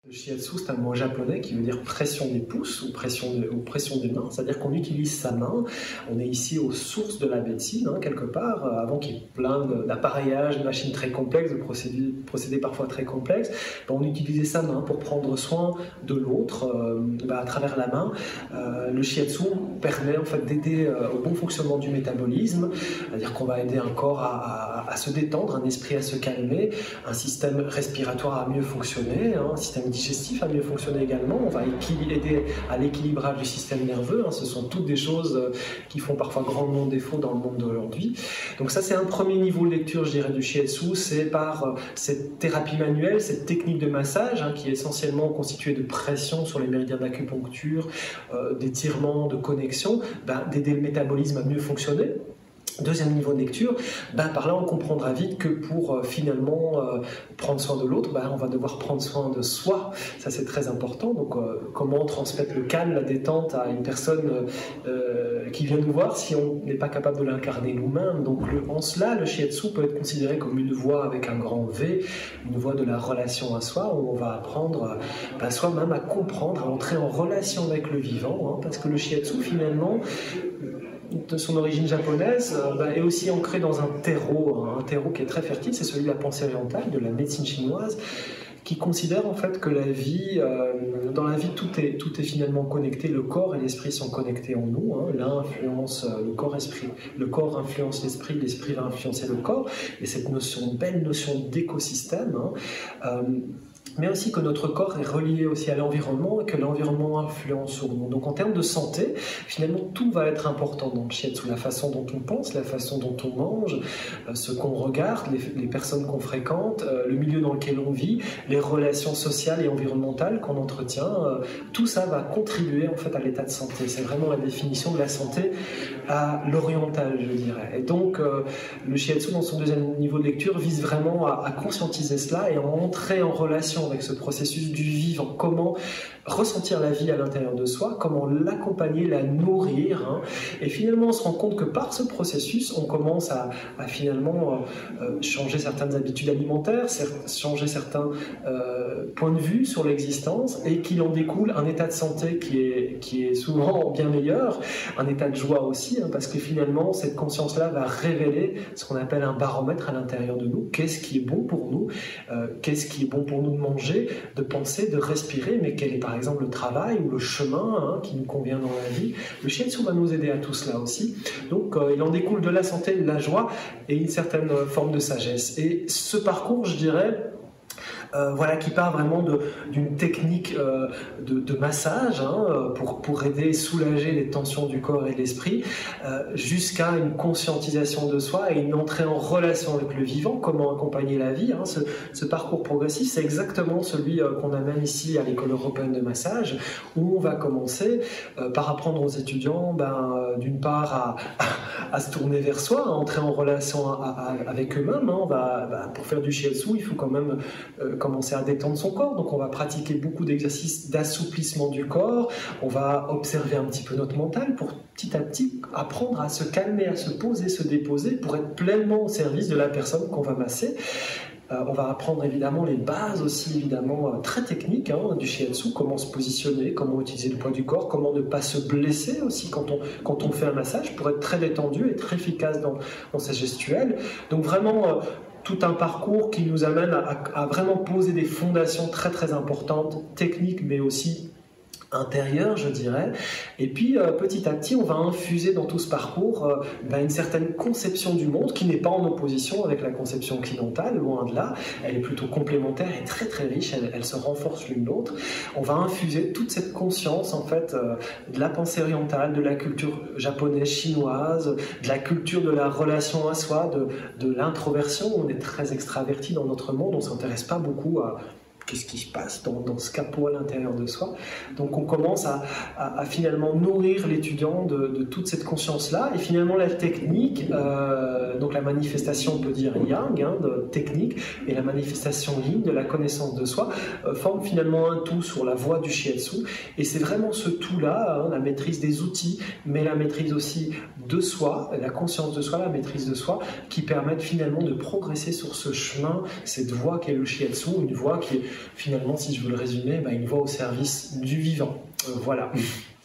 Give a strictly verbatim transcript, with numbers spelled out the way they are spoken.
Le shiatsu, c'est un mot japonais qui veut dire pression des pouces ou pression, de, ou pression des mains, c'est-à-dire qu'on utilise sa main. On est ici aux sources de la médecine, hein, quelque part, avant qu'il y ait plein d'appareillages, de machines très complexes, de procédés, procédés parfois très complexes. Ben, on utilisait sa main pour prendre soin de l'autre euh, ben, à travers la main. Euh, le shiatsu permet en fait d'aider euh, au bon fonctionnement du métabolisme, c'est-à-dire qu'on va aider un corps à, à, à se détendre, un esprit à se calmer, un système respiratoire à mieux fonctionner, hein, un système digestif à mieux fonctionner également. On va aider à l'équilibrage du système nerveux. Hein. Ce sont toutes des choses qui font parfois grandement défaut dans le monde d'aujourd'hui. Donc ça, c'est un premier niveau de lecture, je dirais, du shiatsu. C'est par cette thérapie manuelle, cette technique de massage, hein, qui est essentiellement constituée de pression sur les méridiens d'acupuncture, euh, d'étirement, de connexion, ben, d'aider le métabolisme à mieux fonctionner. Deuxième niveau de lecture, ben par là on comprendra vite que pour euh, finalement euh, prendre soin de l'autre, ben on va devoir prendre soin de soi. Ça c'est très important. Donc euh, comment transmettre le calme, la détente à une personne euh, qui vient nous voir si on n'est pas capable de l'incarner nous-mêmes. Donc le, en cela, le shiatsu peut être considéré comme une voie avec un grand V, une voie de la relation à soi, où on va apprendre ben, soi-même à comprendre, à entrer en relation avec le vivant, hein, parce que le shiatsu finalement, de son origine japonaise, euh, bah, est aussi ancré dans un terreau, un terreau qui est très fertile, c'est celui de la pensée orientale, de la médecine chinoise, qui considère en fait que la vie, euh, dans la vie tout est, tout est finalement connecté, le corps et l'esprit sont connectés en nous, hein. L'un influence euh, le corps-esprit, le corps influence l'esprit, l'esprit va influencer le corps, et cette notion, belle notion d'écosystème, hein, euh, mais aussi que notre corps est relié aussi à l'environnement et que l'environnement influence sur nous. Donc en termes de santé, finalement tout va être important dans le shiatsu, la façon dont on pense, la façon dont on mange, euh, ce qu'on regarde, les, les personnes qu'on fréquente, euh, le milieu dans lequel on vit, les relations sociales et environnementales qu'on entretient, euh, tout ça va contribuer en fait à l'état de santé. C'est vraiment la définition de la santé à l'oriental, je dirais. Et donc euh, le shiatsu dans son deuxième niveau de lecture vise vraiment à, à conscientiser cela et à entrer en relation avec ce processus du vivant, comment ressentir la vie à l'intérieur de soi, comment l'accompagner, la nourrir, hein. Et finalement on se rend compte que par ce processus on commence à, à finalement euh, changer certaines habitudes alimentaires, changer certains euh, points de vue sur l'existence, et qu'il en découle un état de santé qui est, qui est souvent bien meilleur, un état de joie aussi, hein, parce que finalement cette conscience-là va révéler ce qu'on appelle un baromètre à l'intérieur de nous, qu'est-ce qui est bon pour nous, euh, qu'est-ce qui est bon pour nous de manger, de penser, de respirer, mais quel est par exemple le travail ou le chemin, hein, qui nous convient dans la vie. Le shiatsu va nous aider à tout cela aussi. Donc euh, il en découle de la santé, de la joie et une certaine forme de sagesse. Et ce parcours, je dirais, Euh, voilà, qui part vraiment d'une technique euh, de, de massage, hein, pour, pour aider et soulager les tensions du corps et de l'esprit, euh, jusqu'à une conscientisation de soi et une entrée en relation avec le vivant, comment accompagner la vie, hein. Ce, ce parcours progressif, c'est exactement celui euh, qu'on amène ici à l'école européenne de massage, où on va commencer euh, par apprendre aux étudiants, ben, euh, d'une part à, à, à se tourner vers soi, à entrer en relation à, à, avec eux-mêmes, hein. On va, ben, pour faire du shiatsu, il faut quand même euh, commencer à détendre son corps, donc on va pratiquer beaucoup d'exercices d'assouplissement du corps, on va observer un petit peu notre mental pour petit à petit apprendre à se calmer, à se poser, se déposer pour être pleinement au service de la personne qu'on va masser. Euh, on va apprendre évidemment les bases aussi, évidemment euh, très techniques, hein, du shiatsu, comment se positionner, comment utiliser le poids du corps, comment ne pas se blesser aussi quand on, quand on fait un massage pour être très détendu et très efficace dans, dans sa gestuelle. Donc vraiment euh, tout un parcours qui nous amène à, à vraiment poser des fondations très très importantes, techniques mais aussi intérieure, je dirais. Et puis euh, petit à petit on va infuser dans tout ce parcours euh, ben, une certaine conception du monde qui n'est pas en opposition avec la conception occidentale, loin de là, elle est plutôt complémentaire et très très riche, elle, elle se renforce l'une l'autre. On va infuser toute cette conscience en fait euh, de la pensée orientale, de la culture japonaise, chinoise, de la culture de la relation à soi, de, de l'introversion. On est très extraverti dans notre monde, on ne s'intéresse pas beaucoup à qu'est-ce qui se passe dans, dans ce capot à l'intérieur de soi. Donc on commence à, à, à finalement nourrir l'étudiant de, de toute cette conscience-là. Et finalement la technique, euh, donc la manifestation, on peut dire yang, hein, de technique, et la manifestation yin, de la connaissance de soi, euh, forment finalement un tout sur la voie du shiatsu. Et c'est vraiment ce tout-là, hein, la maîtrise des outils, mais la maîtrise aussi de soi, la conscience de soi, la maîtrise de soi, qui permettent finalement de progresser sur ce chemin, cette voie qu'est le shiatsu, une voie qui est finalement, si je veux le résumer, bah, une voix au service du vivant. Euh, voilà.